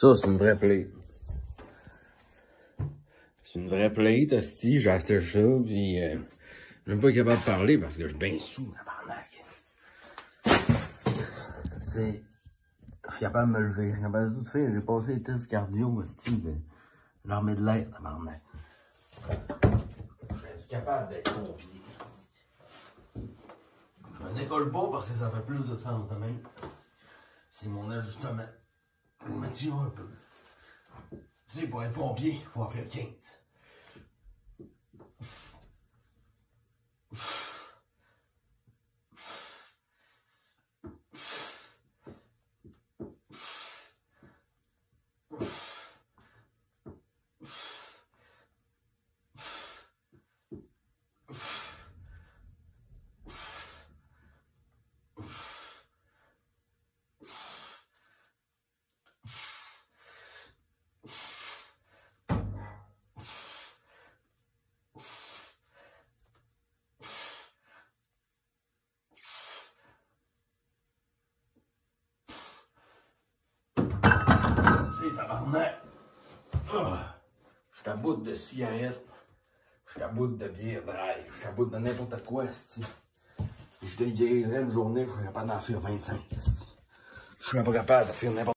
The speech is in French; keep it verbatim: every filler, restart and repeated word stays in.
Ça, c'est une vraie plate. C'est une vraie plate, hostie. J'ai acheté ça, pis euh, je suis même pas capable de parler parce que je suis bien sous, tabarnak. C'est... Je suis capable de me lever, je suis capable de tout faire. J'ai passé les tests cardio, hostie, de l'armée de l'air, tabarnak. Je suis capable d'être pompier. Je me décolle pas parce que ça fait plus de sens de même. C'est mon ajustement. Je me tire un peu. Tu sais, pour être pompier, il faut en faire quinze. Tu sais, tabarnak. Oh, je suis à bout de cigarettes. Je suis à bout de bière drive. Je suis à bout de n'importe quoi, c'ti. Je déguiserais une journée, je serais capable d'en faire vingt-cinq, c'ti. Je serais pas capable de faire n'importe quoi.